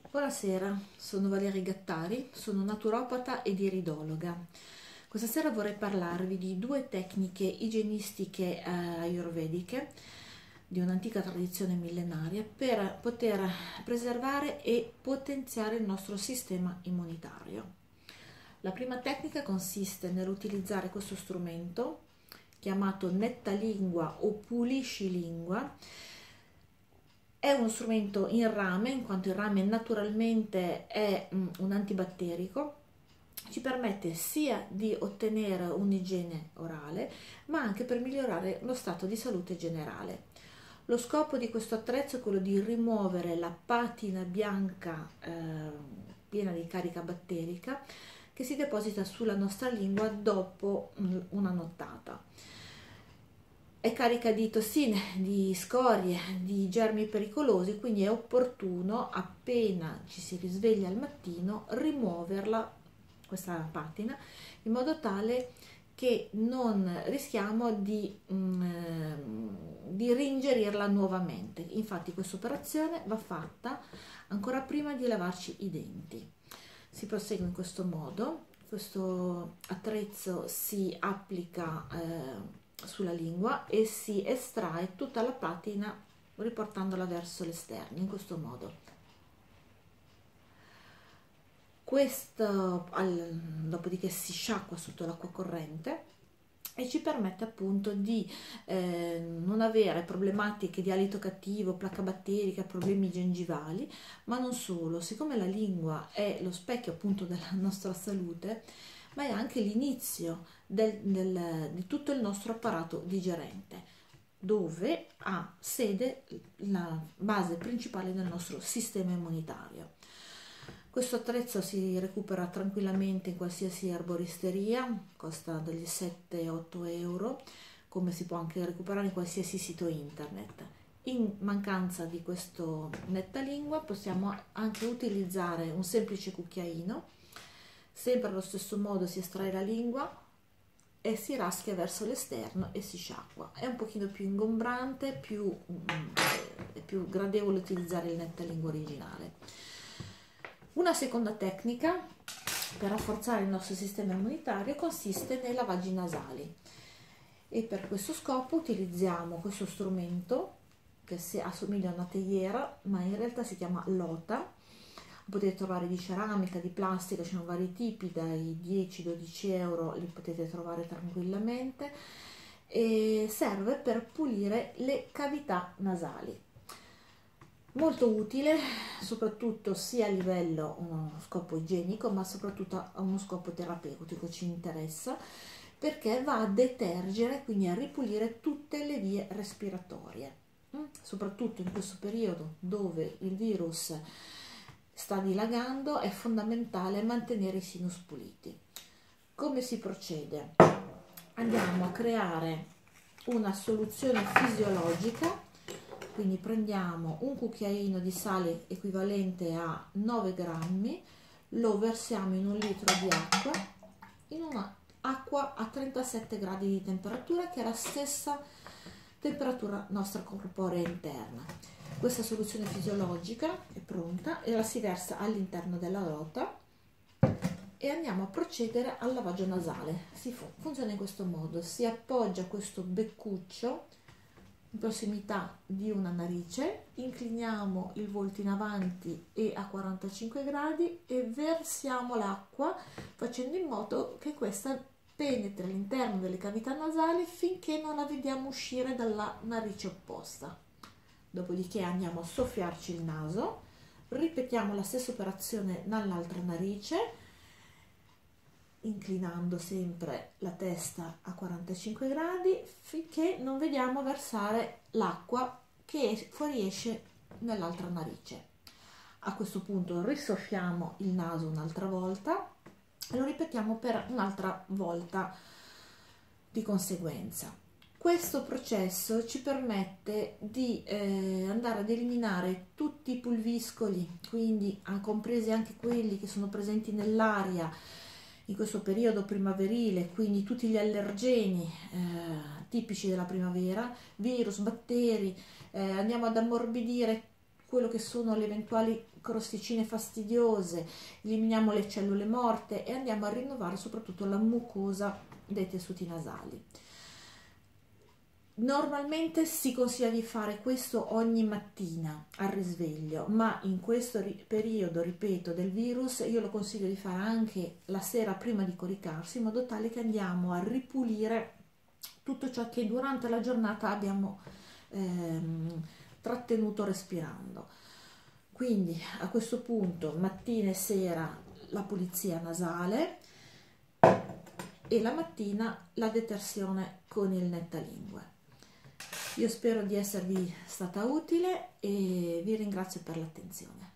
Buonasera, sono Valeria Gattari, sono naturopata ed iridologa. Questa sera vorrei parlarvi di due tecniche igienistiche ayurvediche di un'antica tradizione millenaria per poter preservare e potenziare il nostro sistema immunitario. La prima tecnica consiste nell'utilizzare questo strumento chiamato nettalingua o puliscilingua. È uno strumento in rame, in quanto il rame naturalmente è un antibatterico, ci permette sia di ottenere un'igiene orale, ma anche per migliorare lo stato di salute generale. Lo scopo di questo attrezzo è quello di rimuovere la patina bianca piena di carica batterica che si deposita sulla nostra lingua dopo una nottata. È carica di tossine, di scorie, di germi pericolosi, quindi è opportuno, appena ci si risveglia al mattino, rimuoverla, questa patina, in modo tale che non rischiamo di ringerirla nuovamente. Infatti questa operazione va fatta ancora prima di lavarci i denti. Si prosegue in questo modo. Questo attrezzo si applica sulla lingua e si estrae tutta la patina riportandola verso l'esterno, in questo modo. Questo dopodiché si sciacqua sotto l'acqua corrente e ci permette appunto di non avere problematiche di alito cattivo, placca batterica, problemi gengivali, ma non solo, siccome la lingua è lo specchio appunto della nostra salute, ma è anche l'inizio di tutto il nostro apparato digerente, dove ha sede la base principale del nostro sistema immunitario. Questo attrezzo si recupera tranquillamente in qualsiasi erboristeria, costa dagli 7-8 euro, come si può anche recuperare in qualsiasi sito internet. In mancanza di questo nettalingua possiamo anche utilizzare un semplice cucchiaino. Sempre allo stesso modo si estrae la lingua e si raschia verso l'esterno e si sciacqua. È un pochino più ingombrante, è più gradevole utilizzare il nettalingua originale. Una seconda tecnica per rafforzare il nostro sistema immunitario consiste nei lavaggi nasali e per questo scopo utilizziamo questo strumento che assomiglia a una teiera, ma in realtà si chiama lota. Potete trovare di ceramica, di plastica, ci sono vari tipi, dai 10-12 euro li potete trovare tranquillamente, e serve per pulire le cavità nasali. Molto utile, soprattutto sia a livello uno scopo igienico, ma soprattutto a uno scopo terapeutico ci interessa, perché va a detergere, quindi a ripulire tutte le vie respiratorie, soprattutto in questo periodo dove il virus sta dilagando. È fondamentale mantenere i sinus puliti. Come si procede? Andiamo a creare una soluzione fisiologica, quindi prendiamo un cucchiaino di sale equivalente a 9 grammi, lo versiamo in un litro di acqua, in una acqua a 37 gradi di temperatura, che è la stessa temperatura nostra corporea interna. Questa soluzione fisiologica è pronta e la si versa all'interno della lota e andiamo a procedere al lavaggio nasale. Funziona in questo modo: si appoggia questo beccuccio in prossimità di una narice, incliniamo il volto in avanti e a 45 gradi e versiamo l'acqua, facendo in modo che questa penetri all'interno delle cavità nasali finché non la vediamo uscire dalla narice opposta. Dopodiché andiamo a soffiarci il naso, ripetiamo la stessa operazione nell'altra narice, inclinando sempre la testa a 45 gradi finché non vediamo versare l'acqua che fuoriesce nell'altra narice. A questo punto risoffiamo il naso un'altra volta e lo ripetiamo per un'altra volta di conseguenza. Questo processo ci permette di andare ad eliminare tutti i pulviscoli, quindi compresi anche quelli che sono presenti nell'aria in questo periodo primaverile, quindi tutti gli allergeni tipici della primavera, virus, batteri. Andiamo ad ammorbidire quello che sono le eventuali crosticine fastidiose, eliminiamo le cellule morte e andiamo a rinnovare soprattutto la mucosa dei tessuti nasali. Normalmente si consiglia di fare questo ogni mattina al risveglio, ma in questo periodo, ripeto, del virus, io lo consiglio di fare anche la sera prima di coricarsi, in modo tale che andiamo a ripulire tutto ciò che durante la giornata abbiamo trattenuto respirando. Quindi a questo punto mattina e sera la pulizia nasale e la mattina la detersione con il nettalingue. Io spero di esservi stata utile e vi ringrazio per l'attenzione.